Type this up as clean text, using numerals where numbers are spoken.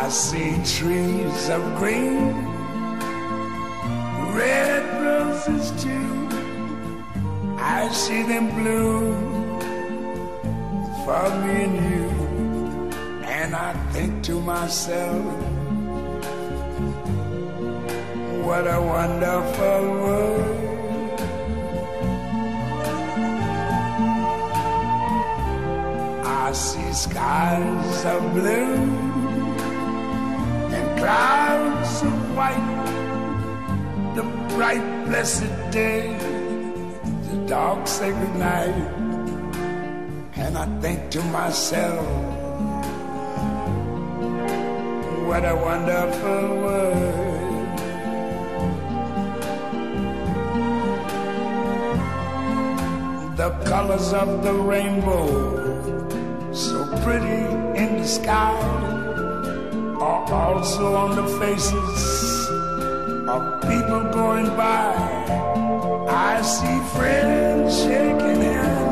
I see trees of green, red roses too. I see them bloom for me and you. And I think to myself, what a wonderful world. I see skies of blue and clouds of white, the bright blessed day, the dark sacred night. And I think to myself, what a wonderful world. The colors of the rainbow, so pretty in the sky, are also on the faces of people going by. I see friends shaking hands,